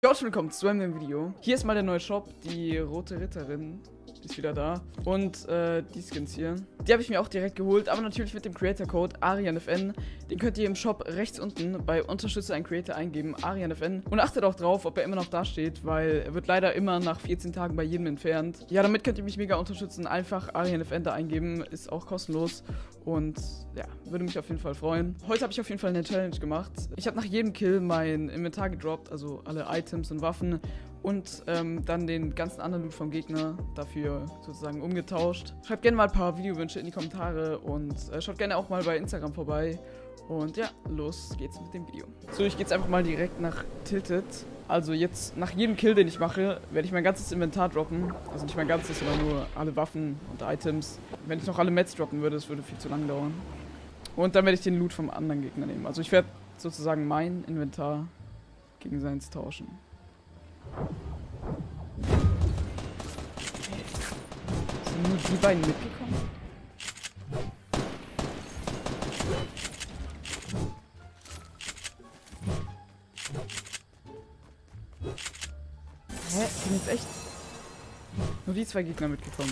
Herzlich willkommen zu einem neuen Video. Hier ist mal der neue Shop, die Rote Ritterin ist wieder da. Und die Skins hier, die habe ich mir auch direkt geholt, aber natürlich mit dem Creator-Code ArianFN. Den könnt ihr im Shop rechts unten bei Unterstütze einen Creator eingeben, ArianFN. Und achtet auch drauf, ob er immer noch da steht, weil er wird leider immer nach 14 Tagen bei jedem entfernt. Ja, damit könnt ihr mich mega unterstützen. Einfach ArianFN da eingeben, ist auch kostenlos. Und ja, würde mich auf jeden Fall freuen. Heute habe ich auf jeden Fall eine Challenge gemacht. Ich habe nach jedem Kill mein Inventar gedroppt, also alle Items und Waffen. Und dann den ganzen anderen Loot vom Gegner dafür sozusagen umgetauscht. Schreibt gerne mal ein paar Videowünsche in die Kommentare und schaut gerne auch mal bei Instagram vorbei. Und ja, los geht's mit dem Video. So, ich gehe jetzt einfach mal direkt nach Tilted. Also jetzt nach jedem Kill, den ich mache, werde ich mein ganzes Inventar droppen. Also nicht mein ganzes, sondern nur alle Waffen und Items. Wenn ich noch alle Mets droppen würde, das würde viel zu lang dauern. Und dann werde ich den Loot vom anderen Gegner nehmen. Also ich werde sozusagen mein Inventar gegen seins tauschen. Sind nur die beiden mitgekommen? Hä? Sind jetzt echt nur die zwei Gegner mitgekommen?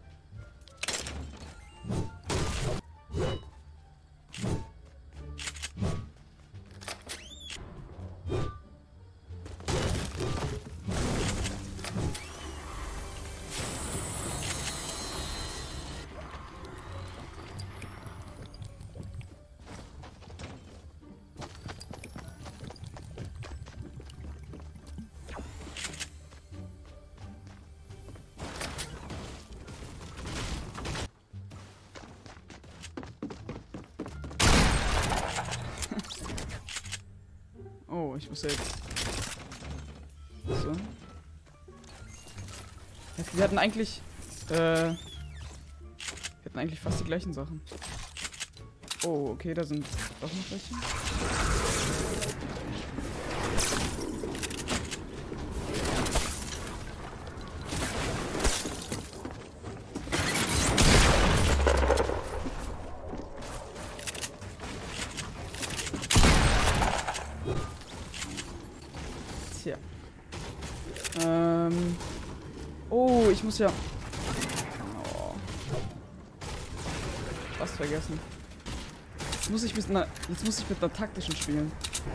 Oh, ich muss ja jetzt... So. Wir hatten eigentlich... Wir hatten eigentlich fast die gleichen Sachen. Oh, okay, da sind doch noch welche. Tja. Oh, ich muss ja... Oh. Fast vergessen. Jetzt muss ich mit einer taktischen spielen.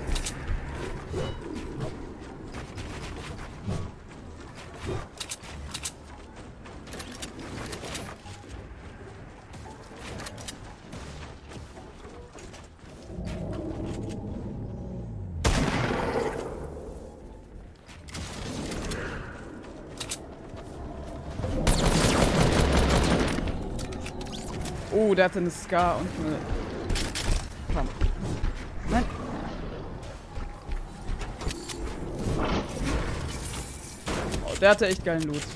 Oh, der hatte eine Scar und eine Pump. Nein. Oh, der hatte echt geilen Loot.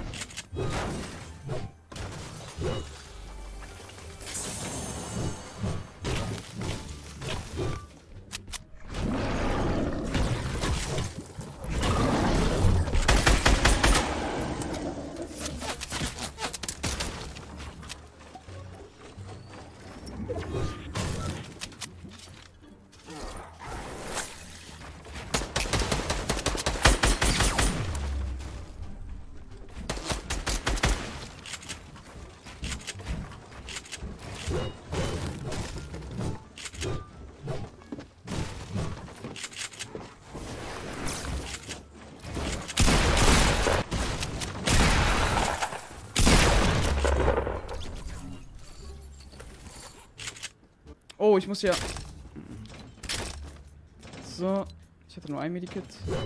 Oh, ich muss ja... So. Ich hatte nur ein Medikit.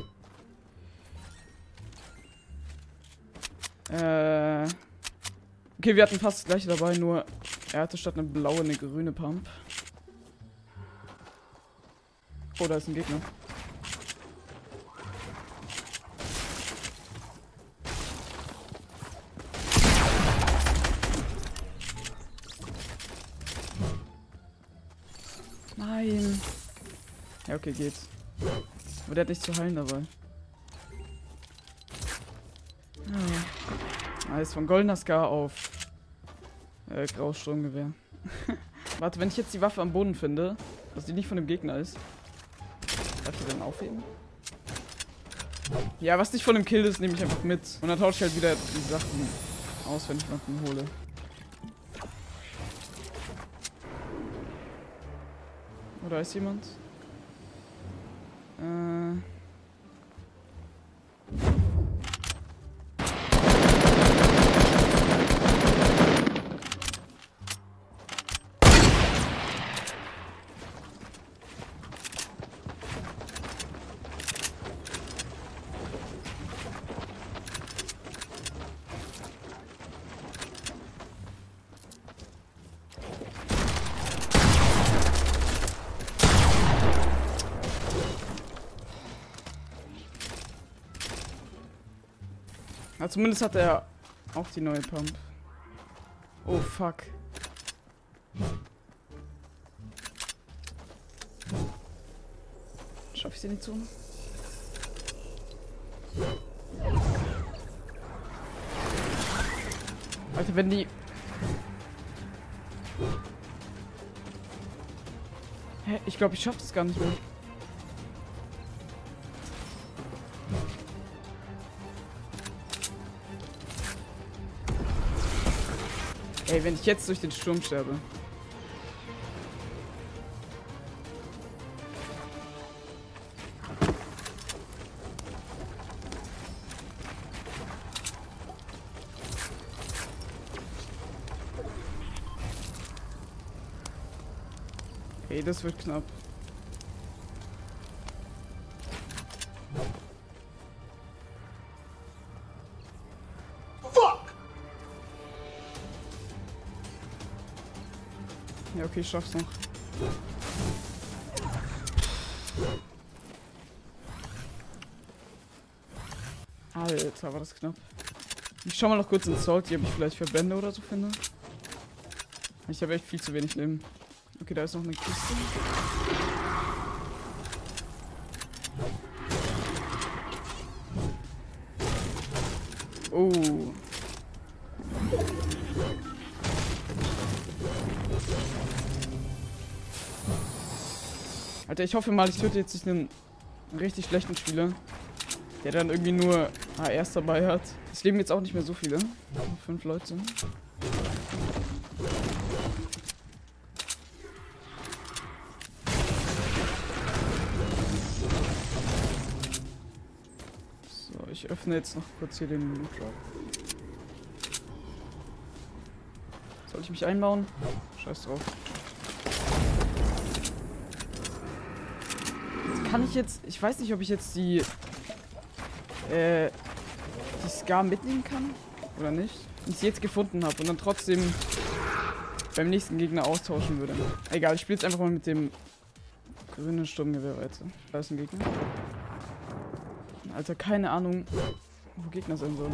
Okay, wir hatten fast das gleiche dabei, nur er hatte statt eine blaue eine grüne Pump. Oh, da ist ein Gegner. Nein. Ja, okay, geht's. Aber der hat nichts zu heilen dabei. Ah, ist von goldener Scar auf graues Sturmgewehr. Warte, wenn ich jetzt die Waffe am Boden finde, dass die nicht von dem Gegner ist, darf ich die dann aufheben? Ja, was nicht von dem Kill ist, nehme ich einfach mit. Und dann tausche ich halt wieder die Sachen aus, wenn ich jemanden hole. Oder ist jemand? Ja, zumindest hat er auch die neue Pump. Oh, fuck. Schaff ich sie nicht zu? Alter, wenn die... Hä? Ich glaube, ich schaff das gar nicht mehr. Ey, wenn ich jetzt durch den Sturm sterbe. Ey, das wird knapp. Ja, okay, ich schaff's noch. Alter, war das knapp. Ich schau mal noch kurz ins Salty, ob ich vielleicht Verbände oder so finde. Ich habe echt viel zu wenig Leben. Okay, da ist noch eine Kiste. Oh. Alter, ich hoffe mal, ich töte jetzt nicht einen richtig schlechten Spieler, der dann irgendwie nur ARs dabei hat. Es leben jetzt auch nicht mehr so viele. Nur 5 Leute. So, ich öffne jetzt noch kurz hier den Loot Drop. Soll ich mich einbauen? Scheiß drauf. Kann ich jetzt... Ich weiß nicht, ob ich jetzt die Scar mitnehmen kann. Oder nicht. Und ich sie jetzt gefunden habe und dann trotzdem beim nächsten Gegner austauschen würde. Egal, ich spiele jetzt einfach mal mit dem grünen Sturmgewehr weiter. Da ist ein Gegner. Alter, keine Ahnung, wo Gegner sein sollen.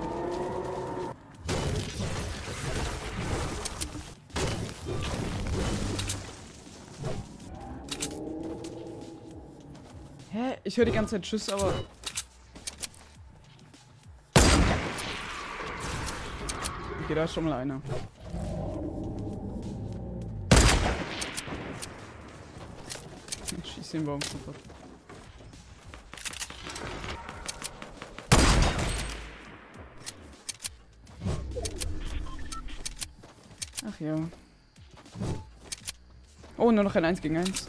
Hä? Ich höre die ganze Zeit Schüsse, aber... Okay, da ist schon mal einer. Ich schieße den Baum kaputt. Ach ja. Oh, nur noch ein 1 gegen 1.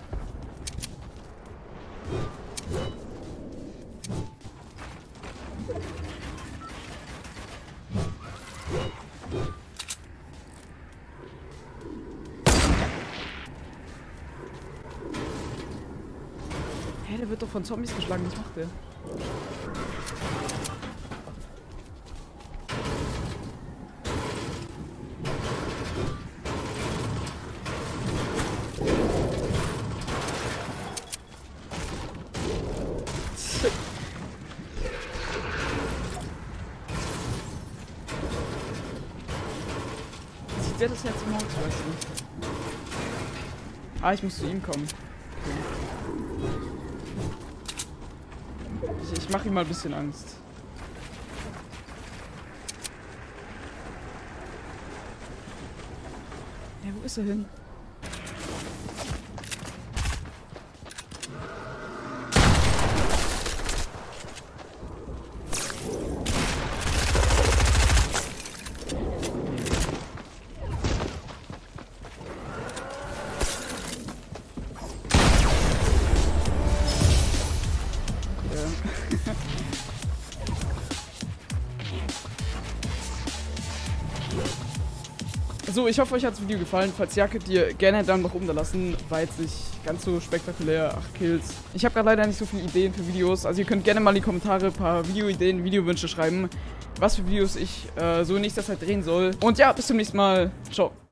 Hä, der wird doch von Zombies geschlagen, was macht der? Sieht der das jetzt im Haus? Ich weiß nicht. Ah, ich muss zu ihm kommen. Okay. Ich mache ihm mal ein bisschen Angst. Ja, wo ist er hin? So, ich hoffe, euch hat das Video gefallen. Falls ja, könnt ihr gerne einen Daumen nach oben da lassen. War jetzt nicht ganz so spektakulär. 8 Kills. Ich habe gerade leider nicht so viele Ideen für Videos. Also ihr könnt gerne mal in die Kommentare ein paar Videoideen, Videowünsche schreiben, was für Videos ich so in nächster Zeit drehen soll. Und ja, bis zum nächsten Mal. Ciao.